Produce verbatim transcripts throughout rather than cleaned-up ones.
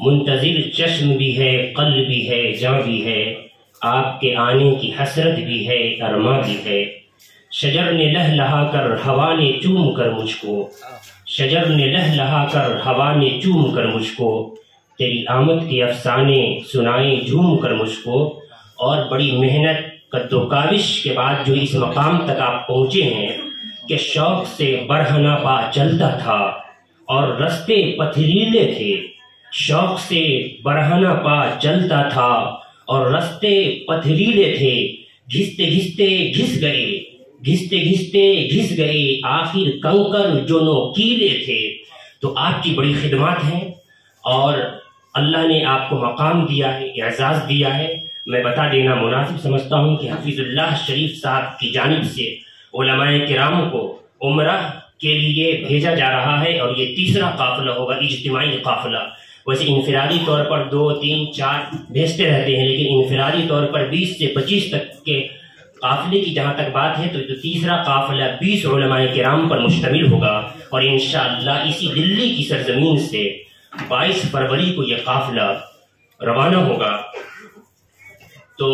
मुंतज़िर चश्म भी है, क़ल्ब भी है, जाँ भी है, आपके आने की हसरत भी है, अरमा भी है। शजर ने लह लहा कर हवा ने चूम कर मुझको, शजर ने लह लहा कर हवा ने चूम कर मुझको, तेरी आमद के अफसाने सुनाए झूम कर मुझको। और बड़ी मेहनत कद्दोकाविश के बाद जो इस मकाम तक आप पहुँचे हैं कि शौक से बरहना पा चलता था और रास्ते पथरीले थे, शौक से बरहना पा चलता था और रास्ते पथरीले थे, घिसते घिसते घिस गए, घिसते घिसते घिस गए, आखिर कंकर जो नोकीले थे। तो आपकी बड़ी खिदमत है और अल्लाह ने आपको मकाम दिया है, एजाज़ दिया है। मैं बता देना मुनासिब समझता हूँ कि हफीजुल्लाह शरीफ साहब की जानिब से उलमाए किराम को उम्रह के लिए भेजा जा रहा है और ये तीसरा काफिला होगा, इज्तिमाई काफिला। वैसे इनफिरादी तौर पर दो तीन चार भेजते रहते हैं, लेकिन इनफिरादी तौर पर बीस से पच्चीस तक के काफिले की जहाँ तक बात है तो जो तीसरा काफिला बीस उलमाए किराम पर मुश्तमिल होगा और इंशाअल्लाह इसी दिल्ली की सरजमीन से बाईस फरवरी को यह काफिला रवाना होगा। तो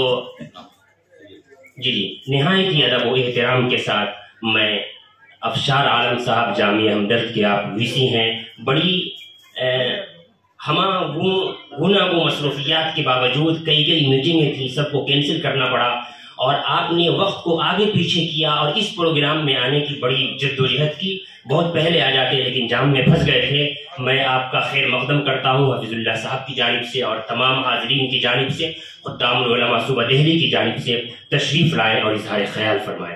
जी जी निहायत ही अदब व एहतराम के साथ मैं अफशार आलम साहब जामिया हमदर्द के आप वीसी हैं, बड़ी हमा वो गुना वो मसरूफियात के बावजूद कई कई मीटिंगें थी, सबको कैंसिल करना पड़ा और आपने वक्त को आगे पीछे किया और इस प्रोग्राम में आने की बड़ी जद्दोजहद की। बहुत पहले आ जाते लेकिन जाम में फंस गए थे। मैं आपका खैर मकदम करता हूँ हफीजुल्लाह साहब की जानिब से और तमाम हाजरीन की जानिब से, खुद्दामुल उलमा सूबा दिल्ली की जानिब से तशरीफ लाएं और इजहार ख्याल फरमाएं।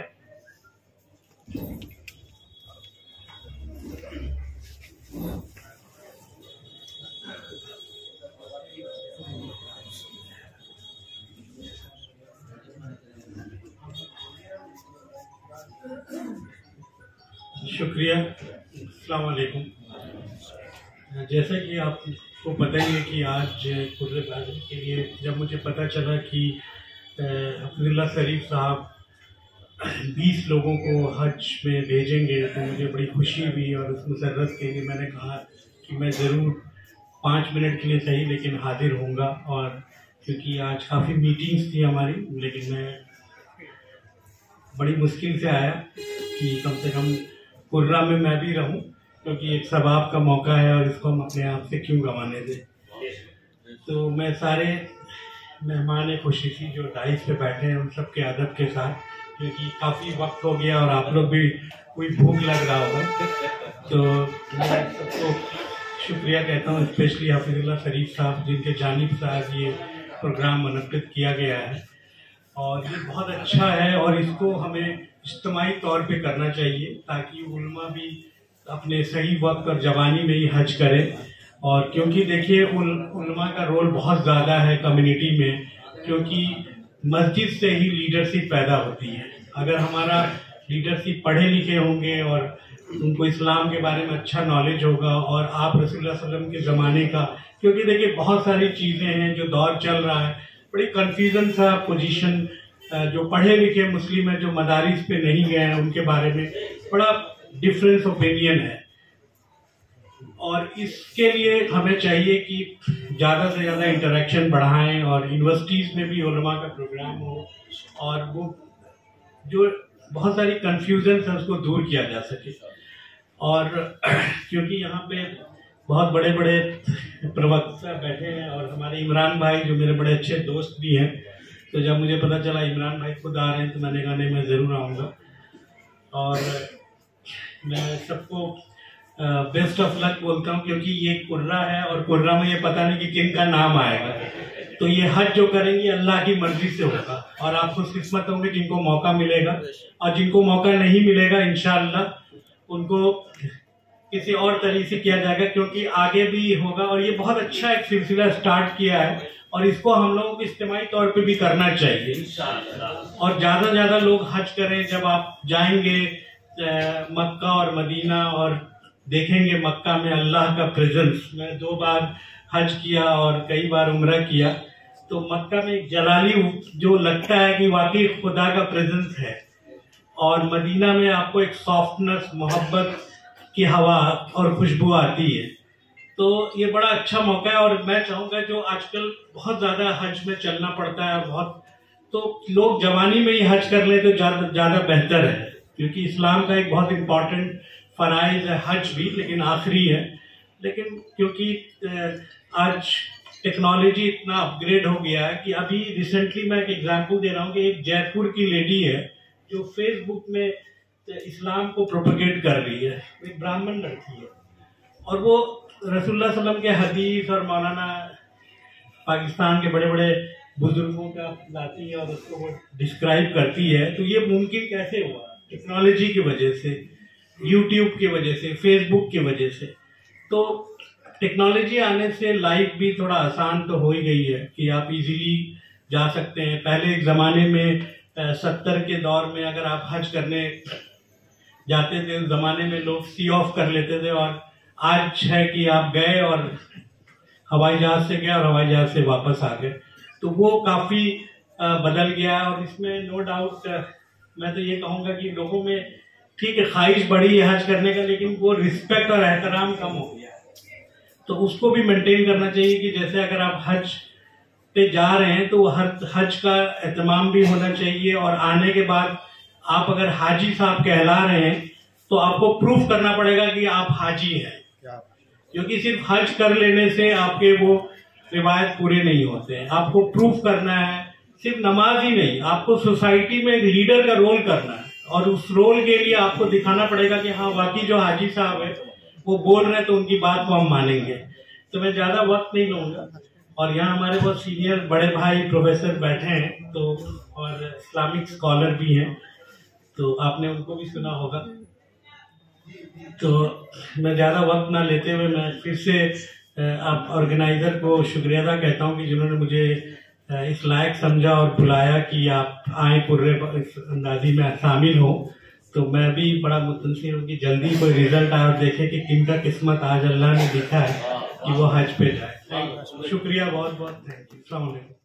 शुक्रिया। अस्सलाम वालेकुम। जैसा कि आपको पता ही है कि आज कुर्रबाजी के लिए जब मुझे पता चला कि हफीजुल्लाह शरीफ साहब बीस लोगों को हज में भेजेंगे तो मुझे बड़ी खुशी हुई और उस मुसर्रत के लिए मैंने कहा कि मैं ज़रूर पाँच मिनट के लिए सही लेकिन हाजिर होऊंगा। और क्योंकि आज काफ़ी मीटिंग्स थी हमारी, लेकिन मैं बड़ी मुश्किल से आया कि कम से कम कुर्रा में मैं भी रहूं, क्योंकि एक सवाब का मौका है और इसको हम अपने आप से क्यों गंवाने दें। तो मैं सारे मेहमान खुशी जो डाइस पे बैठे हैं उन सब के अदब के साथ, क्योंकि काफ़ी वक्त हो गया और आप लोग भी कोई भूख लग रहा होगा, तो मैं सबको शुक्रिया कहता हूँ, स्पेशली हफीजुल्लाह शरीफ साहब जिनके जानिब से आज ये प्रोग्राम मुनक्किद किया गया है और ये बहुत अच्छा है और इसको हमें इज्तिमाई तौर पे करना चाहिए ताकि उलमा भी अपने सही वक्त और जवानी में ही हज करें। और क्योंकि देखिए उल, उलमा का रोल बहुत ज़्यादा है कम्युनिटी में, क्योंकि मस्जिद से ही लीडरशिप पैदा होती है। अगर हमारा लीडरशिप पढ़े लिखे होंगे और उनको इस्लाम के बारे में अच्छा नॉलेज होगा और आप रसूलुल्लाह सल्लल्लाहु अलैहि वसल्लम के ज़माने का, क्योंकि देखिए बहुत सारी चीज़ें हैं जो दौर चल रहा है, बड़ी कन्फ्यूज़न सा पोजीशन, जो पढ़े लिखे मुस्लिम हैं जो मदारिस पे नहीं गए हैं उनके बारे में बड़ा डिफरेंस ओपिनियन है। और इसके लिए हमें चाहिए कि ज़्यादा से ज़्यादा इंटरेक्शन बढ़ाएं और यूनिवर्सिटीज़ में भी उलमा का प्रोग्राम हो और वो जो बहुत सारी कन्फ्यूजन है उसको दूर किया जा सके। और क्योंकि यहाँ पे बहुत बड़े बड़े प्रवक्ता बैठे हैं और हमारे इमरान भाई जो मेरे बड़े अच्छे दोस्त भी हैं, तो जब मुझे पता चला इमरान भाई खुद आ रहे हैं तो मैंने कहा नहीं मैं ज़रूर आऊँगा। और मैं सबको बेस्ट ऑफ लक बोलता हूँ, क्योंकि ये कुर्रा है और कुर्रा में ये पता नहीं कि किन का नाम आएगा, तो ये हज जो करेंगे अल्लाह की मर्जी से होगा और आप खुशकिस्मत होंगे जिनको मौका मिलेगा, और जिनको मौका नहीं मिलेगा इंशाअल्लाह उनको किसी और तरीके से किया जाएगा, क्योंकि आगे भी होगा। और ये बहुत अच्छा एक सिलसिला स्टार्ट किया है और इसको हम लोगों को इज्तिमाई तौर पे भी करना चाहिए और ज़्यादा ज़्यादा लोग हज करें। जब आप जाएंगे मक्का और मदीना और देखेंगे मक्का में अल्लाह का प्रेजेंस, मैं दो बार हज किया और कई बार उम्रा किया, तो मक्का में एक जलाली जो लगता है कि वाकई खुदा का प्रेजेंस है, और मदीना में आपको एक सॉफ्टनेस, मोहब्बत की हवा और खुशबू आती है। तो ये बड़ा अच्छा मौका है। और मैं चाहूँगा जो आजकल बहुत ज़्यादा हज में चलना पड़ता है और बहुत, तो लोग जवानी में ही हज कर ले तो ज़्यादा ज़्यादा बेहतर है, क्योंकि इस्लाम का एक बहुत इम्पॉर्टेंट फ़राइज़ है हज भी, लेकिन आखिरी है। लेकिन क्योंकि आज टेक्नोलॉजी इतना अपग्रेड हो गया है कि अभी रिसेंटली मैं एक एग्जांपल दे रहा हूँ कि एक जयपुर की लेडी है जो फेसबुक में इस्लाम को प्रोपेगेट कर रही है, एक ब्राह्मण लड़की है, और वो रसूलुल्लाह सल्लल्लाहु अलैहि वसल्लम के हदीस और मौलाना पाकिस्तान के बड़े बड़े बुजुर्गों का लाती है और उसको वो डिस्क्राइब करती है। तो ये मुमकिन कैसे हुआ? टेक्नोलॉजी की वजह से, यूट्यूब की वजह से, फेसबुक की वजह से। तो टेक्नोलॉजी आने से लाइफ भी थोड़ा आसान तो हो ही गई है कि आप इजीली जा सकते हैं। पहले एक ज़माने में सत्तर के दौर में अगर आप हज करने जाते थे, उस ज़माने में लोग सी ऑफ कर लेते थे, और आज है कि आप गए और हवाई जहाज़ से गए और हवाई जहाज़ से वापस आ गए। तो वो काफ़ी बदल गया है। और इसमें नो डाउट मैं तो ये कहूँगा कि लोगों में ठीक है ख्वाहिश बढ़ी है हज करने का, लेकिन वो रिस्पेक्ट और एहतराम कम हो गया है। तो उसको भी मेंटेन करना चाहिए कि जैसे अगर आप हज पे जा रहे हैं तो हर हज का एहतमाम भी होना चाहिए, और आने के बाद आप अगर हाजी साहब कहला रहे हैं तो आपको प्रूफ करना पड़ेगा कि आप हाजी हैं, क्योंकि सिर्फ हज कर लेने से आपके वो रिवायत पूरे नहीं होते हैं। आपको प्रूफ करना है, सिर्फ नमाज ही नहीं, आपको सोसाइटी में एक लीडर का रोल करना है, और उस रोल के लिए आपको दिखाना पड़ेगा कि हाँ बाकी जो हाजी साहब है वो बोल रहे हैं तो उनकी बात को हम मानेंगे। तो मैं ज़्यादा वक्त नहीं लूँगा, और यहाँ हमारे बहुत सीनियर बड़े भाई प्रोफेसर बैठे हैं, तो और इस्लामिक स्कॉलर भी हैं, तो आपने उनको भी सुना होगा। तो मैं ज़्यादा वक्त ना लेते हुए मैं फिर से आप ऑर्गेनाइज़र को शुक्रिया अदा कहता हूँ कि जिन्होंने मुझे इस लायक समझा और बुलाया कि आप आए पुर्रे इस अंदाजी में शामिल हो। तो मैं भी बड़ा मुतनसिर हूँ कि जल्दी कोई रिजल्ट आए और देखे कि किनका किस्मत आज अल्लाह ने लिखा है कि वो हज पे जाए। शुक्रिया, बहुत बहुत थैंक यू। अस्सलाम वालेकुम।